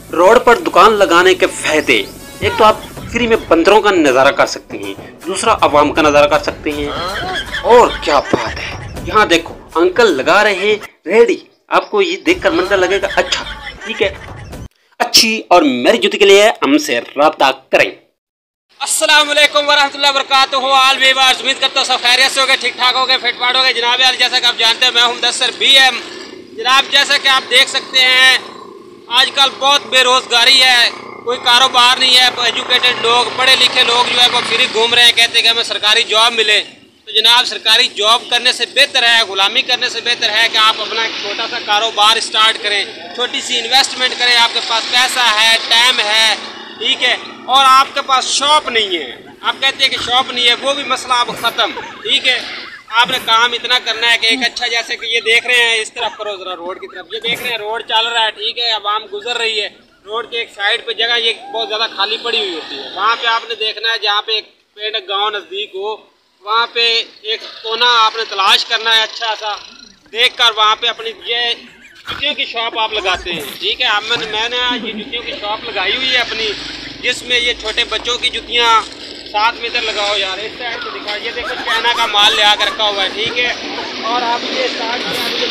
Road पर दुकान लगाने के फायदे, एक तो आप फ्री में बंदरों का नज़ारा कर सकते हैं, दूसरा आवाम का नज़ारा कर सकते हैं। और क्या बात है, यहाँ देखो अंकल लगा रहे हैं रेडी। आपको ये देखकर मंजर लगेगा अच्छा, ठीक है, अच्छी और मेरी जूती के लिए हमसे राब्ता करें। अस्सलाम वालेकुम वरहमतुल्लाहि वबरकातुहू। आल वीवर्स, उम्मीद करता हूँ सब खैरियत से हो गए, ठीक ठाक हो गए, फिट फाट हो गए। जनाब यार, जैसा कि आप जानते हैं मैं हूँ मुदस्सिर BM। जनाब जैसा कि आप देख सकते हैं आजकल बहुत बेरोज़गारी है, कोई कारोबार नहीं है। एजुकेटेड लोग, पढ़े लिखे लोग जो है वो फ्री घूम रहे हैं, कहते हैं कि हमें सरकारी जॉब मिले। तो जनाब सरकारी जॉब करने से बेहतर है, गुलामी करने से बेहतर है कि आप अपना एक छोटा सा कारोबार स्टार्ट करें, छोटी सी इन्वेस्टमेंट करें। आपके पास पैसा है, टाइम है, ठीक है, और आपके पास शॉप नहीं है। आप कहते हैं कि शॉप नहीं है, वो भी मसला अब ख़त्म, ठीक है। आपने काम इतना करना है कि एक अच्छा, जैसे कि ये देख रहे हैं, इस तरफ करो ज़रा रोड की तरफ, ये देख रहे हैं रोड चल रहा है, ठीक है, आवाम गुजर रही है। रोड के एक साइड पे जगह ये बहुत ज़्यादा खाली पड़ी हुई होती है, वहाँ पे आपने देखना है जहाँ पे एक पेड़ गाँव नज़दीक हो, वहाँ पे एक कोना आपने तलाश करना है अच्छा सा, देख कर वहाँ पे अपनी ये जूतियों की शॉप आप लगाते हैं, ठीक है। मैंने ये जूतियों की शॉप लगाई हुई है अपनी, जिसमें ये छोटे बच्चों की जूतियाँ साथ में इधर लगाओ यार, इस साइड से दिखाओ, ये देखो चाइना का माल ले आकर रखा हुआ है, ठीक है। और आप ये स्टार्ट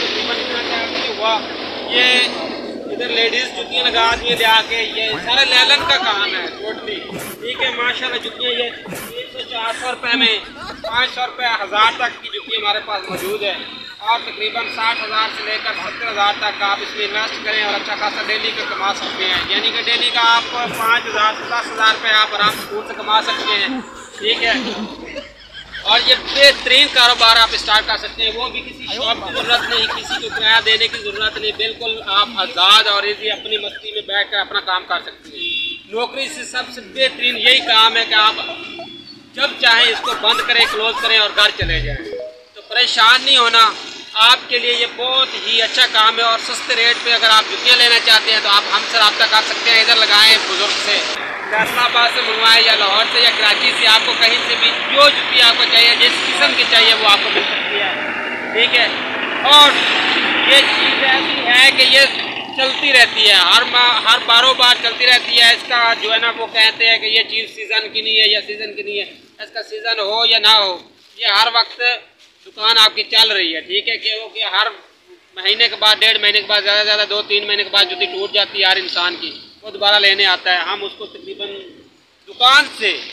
हुआ, ये इधर लेडीज़ जुतियाँ लगा दिए ले आके, ये सारा लेलन का काम है टोटली, ठीक है। माशाल्लाह जुतियाँ ये 300-400 रुपये में, 500 रुपये 1000 तक की जुतियाँ हमारे पास मौजूद है। और तकरीबन 60,000 से लेकर 70,000 तक आप इसमें इन्वेस्ट करें और अच्छा खासा डेली का कमा सकते हैं। यानी कि डेली का आप 5,000 से 10,000 रुपये आप आराम से स्कूल से कमा सकते हैं, ठीक है। और ये बेहतरीन कारोबार आप स्टार्ट कर सकते हैं, वो भी किसी शॉप की ज़रूरत नहीं, किसी को किराया देने की ज़रूरत नहीं, बिल्कुल आप आज़ाद और इजी अपनी मस्ती में बैठ कर अपना काम कर सकते हैं। नौकरी से सबसे बेहतरीन यही काम है कि आप जब चाहें इसको बंद करें, क्लोज करें और घर चले जाएँ, तो परेशान नहीं होना। आपके लिए ये बहुत ही अच्छा काम है। और सस्ते रेट पे अगर आप जुतियाँ लेना चाहते हैं तो आप हमसे रब्ता कर सकते हैं। इधर लगाएं बुजुर्ग से, फैसलाबाद से मंगवाएं या लाहौर से या कराची से, आपको कहीं से भी जो जुती आपको चाहिए, जिस किस्म की चाहिए वो आपको मिल सकती है, ठीक है। और ये चीज़ ऐसी है कि ये चलती रहती है, हर बारोबार चलती रहती है। इसका जो है ना वो कहते हैं कि ये चीज़ सीज़न की नहीं है या सीज़न की नहीं है, इसका सीज़न हो या ना हो, ये हर वक्त दुकान आपकी चल रही है, ठीक है। क्योंकि हर महीने के बाद, 1.5 महीने के बाद, ज़्यादा से ज़्यादा 2-3 महीने के बाद जुती टूट जाती है हर इंसान की, वो दोबारा लेने आता है। हम उसको तकरीबन दुकान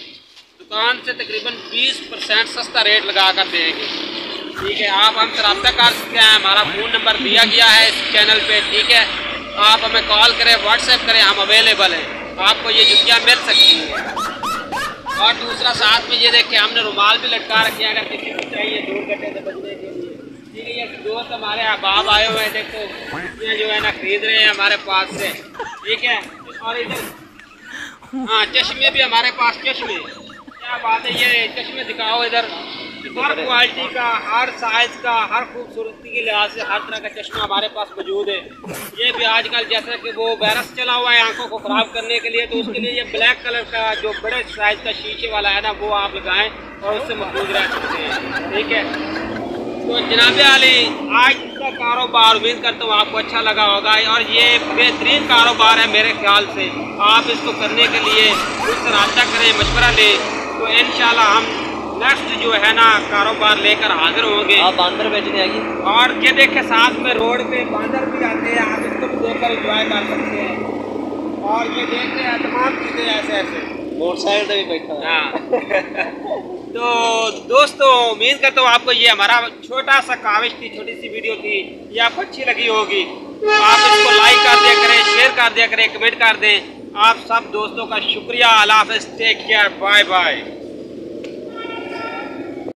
से तकरीबन 20% सस्ता रेट लगा कर देंगे, ठीक है। आप हमसे रब्ता कर सकते हैं, हमारा फ़ोन नंबर दिया गया है इस चैनल पे, ठीक है। आप हमें कॉल करें, व्हाट्सएप करें, हम अवेलेबल हैं, आपको ये जुतियाँ मिल सकती हैं। और दूसरा साथ में ये देखिए हमने रुमाल भी लटका रखे हैं, अगर किसी को चाहिए दूर गड्ढे से बचने के लिए, ठीक है। ये दोस्त हमारे अहबाब आए हुए हैं, देखो ये जो है ना खरीद रहे हैं हमारे पास से, ठीक है। और इधर हाँ चश्मे भी हमारे पास, चश्मे क्या बात है, ये चश्मे दिखाओ इधर, हर क्वालिटी का, हर साइज़ का, हर खूबसूरती के लिहाज से हर तरह का चश्मा हमारे पास मौजूद है। ये भी आजकल जैसा कि वो वायरस चला हुआ है आंखों को ख़राब करने के लिए, तो उसके लिए ये ब्लैक कलर का जो बड़े साइज़ का शीशे वाला है ना, वो आप लगाएं और उससे महफूज रह सकते हैं, ठीक है। तो जनाब आली, आज का कारोबार उम्मीद करता हूँ आपको अच्छा लगा होगा और ये बेहतरीन कारोबार है मेरे ख्याल से। आप इसको करने के लिए मुझसे रब्ता करें, मशवरा लें, तो इंशाल्लाह हम नेक्स्ट जो है ना कारोबार लेकर हाजिर होंगे। आप बांदर बेचने आएगी, और ये देखे साथ में रोड पे बांदर भी आते हैं, आप इसको भी देखकर एंजॉय कर सकते हैं। और ये देखते हैं तमाम चीज़ें ऐसे मोटरसाइकिल से भी बैठा है। हाँ तो दोस्तों, उम्मीद करता हूँ आपको ये हमारा छोटा सा काविश थी, छोटी सी वीडियो थी, ये आपको अच्छी लगी होगी। आप इसको लाइक कर दिया करें, शेयर कर दिया करें, कमेंट कर दें। आप सब दोस्तों का शुक्रिया। अल्लाह हाफ़िज़, टेक केयर, बाय बाय।